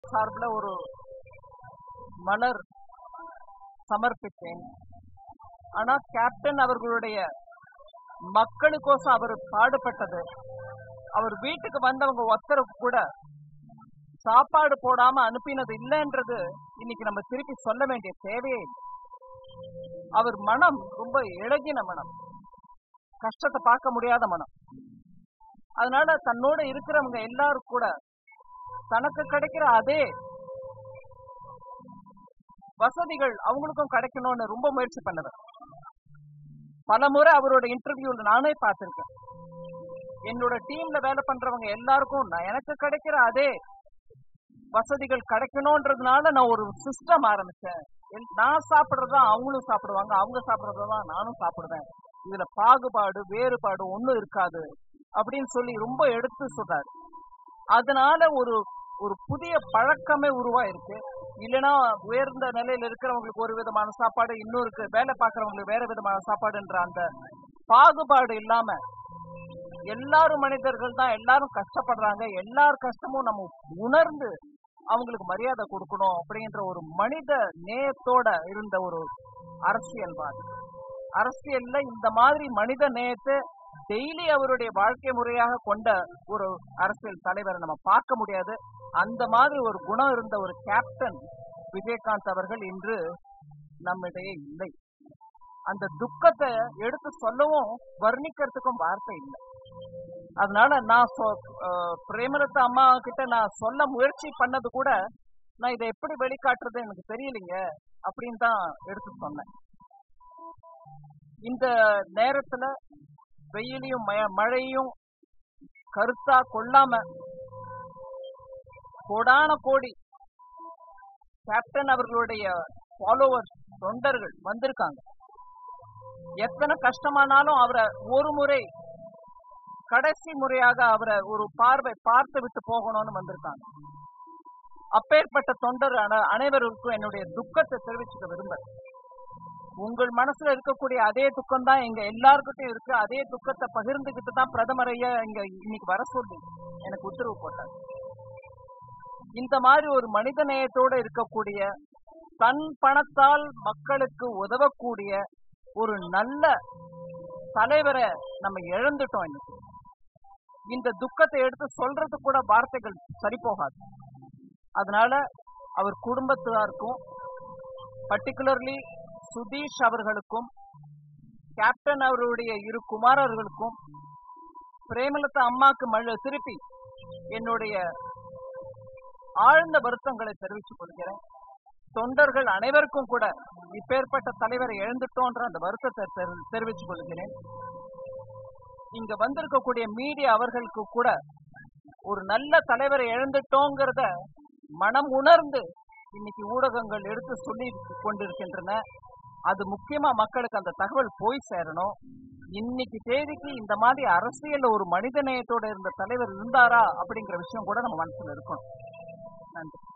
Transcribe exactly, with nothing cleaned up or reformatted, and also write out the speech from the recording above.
சார்பில் ஒரு மலர் சமர்ப்பித்தேன். ஆனா கேப்டன் அவர்களுடைய மக்களுக்கோசம் அவர் பாடுபட்டது, அவர் வீட்டுக்கு வந்தவங்க ஒருத்தருக்கு கூட சாப்பாடு போடாம அனுப்பினது இல்லைன்றது இன்னைக்கு நம்ம திருப்பி சொல்ல வேண்டிய தேவையே இல்லை. அவர் மனம் ரொம்ப இழகின மனம், கஷ்டத்தை பார்க்க முடியாத மனம். அதனால தன்னோட இருக்கிறவங்க எல்லாரும் கூட தனக்கு கிடைக்கிற அதே வசதிகள் அவங்களுக்கும் கிடைக்கணும்னு ரொம்ப முயற்சி பண்ணவர். பல முறை அவரோட இன்டர்வியூல நானே பார்த்திருக்கேன். என்னோட டீம்ல வேலை பண்றவங்க எல்லாருக்கும் நான் எனக்கு கிடைக்கிற அதே வசதிகள் கிடைக்கணும்ன்றதுனால நான் ஒரு சிஸ்டம் ஆரம்பிச்சேன். நான் சாப்பிடுறதா அவங்களும் சாப்பிடுவாங்க, அவங்க சாப்பிடுறதான் நானும் சாப்பிடுவேன், இதுல பாகுபாடு வேறுபாடு ஒண்ணும் இருக்காது அப்படின்னு சொல்லி ரொம்ப எடுத்து சொல்றாரு. அதனால ஒரு ஒரு புதிய பழக்கமே உருவாயிருக்கு. இல்லைன்னா உயர்ந்த நிலையில இருக்கிறவங்களுக்கு ஒரு விதமான சாப்பாடு, இன்னொருக்கு வேலை பார்க்கறவங்களுக்கு வேற விதமான சாப்பாடுன்ற அந்த பாகுபாடு இல்லாம எல்லாரும் மனிதர்கள் தான், எல்லாரும் கஷ்டப்படுறாங்க, எல்லார் கஷ்டமும் நம்ம உணர்ந்து அவங்களுக்கு மரியாதை கொடுக்கணும் அப்படின்ற ஒரு மனித நேயத்தோட இருந்த ஒரு அரசியல்வாதி. அரசியல்ல இந்த மாதிரி மனித நேயத்தை டெய்லி அவருடைய வாழ்க்கை முறையாக கொண்ட ஒரு அரசியல் தலைவரை நம்ம பார்க்க முடியாது. அந்த மாதிரி ஒரு குணம் இருந்த ஒரு கேப்டன் விஜயகாந்த் அவர்கள் இன்று நம்மிடையே இல்லை. அந்த துக்கத்தை எடுத்து சொல்லவும் வர்ணிக்கிறதுக்கும் வார்த்தை இல்லை. அதனால நான் பிரேமலதா அம்மா கிட்ட நான் சொல்ல முயற்சி பண்ணது கூட நான் இதை எப்படி வெளிக்காட்டுறது எனக்கு தெரியலைங்க அப்படின்னு தான் எடுத்து சொன்னேன். இந்த நேரத்துல வெயிலையும் மழையும் கருத்தா கொள்ளாம கோடான கோடி கேப்டன் அவர்களுடைய ஃபாலோவர்ஸ் தொண்டர்கள் வந்திருக்காங்க. எத்தனை கஷ்டமானாலும் அவரை ஒரு முறை கடைசி முறையாக அவரை ஒரு பார்வை பார்த்து விட்டு போகணும்னு வந்திருக்காங்க. அப்பேற்பட்ட தொண்டர் அனைவருக்கும் என்னுடைய துக்கத்தை தெரிவிச்சுக்க விரும்புறேன். உங்கள் மனசுல இருக்கக்கூடிய அதே துக்கம் தான் எங்க எல்லாருக்கிட்டையும் இருக்கு. அதே துக்கத்தை பகிர்ந்துகிட்டு தான் பிரதமரைய இங்க இன்னைக்கு வர சொல்லி எனக்கு உத்தரவு போட்டார். இந்த மாதிரி ஒரு மனித நேயத்தோடு இருக்கக்கூடிய, தன் பணத்தால் மக்களுக்கு உதவக்கூடிய ஒரு நல்ல தலைவரை நம்ம இழந்துட்டோம். இன்னைக்கு இந்த துக்கத்தை எடுத்து சொல்றது கூட வார்த்தைகள் சரி போகாது. அதனால அவர் குடும்பத்தாருக்கும், பர்டிகுலர்லி சுதீஷ் அவர்களுக்கும், கேப்டன் அவருடைய இரு குமாரர்களுக்கும், பிரேமலதா அம்மாக்கு மழை திருப்பி என்னுடைய ஆழ்ந்த வருத்தங்களை தெரிவித்துக் கொள்கிறேன். தொண்டர்கள் அனைவருக்கும் கூட இப்பேற்பட்ட தலைவரை இழந்துட்டோன்ற அந்த வருத்தத்தை தெரிவித்துக் கொள்கிறேன். இங்க வந்திருக்கக்கூடிய மீடியா அவர்களுக்கு கூட ஒரு நல்ல தலைவரை இழந்துட்டோங்கிறத மனம் உணர்ந்து இன்னைக்கு ஊடகங்கள் எடுத்து சொல்லி கொண்டிருக்கின்றன. அது முக்கியமா மக்களுக்கு அந்த தகவல் போய் சேரணும். இன்னைக்கு தேதிக்கு இந்த மாதிரி அரசியல்ல ஒரு மனித நேயத்தோட இருந்த தலைவர் இருந்தாரா அப்படிங்கிற விஷயம் கூட நம்ம மனசுல இருக்கணும். நன்றி.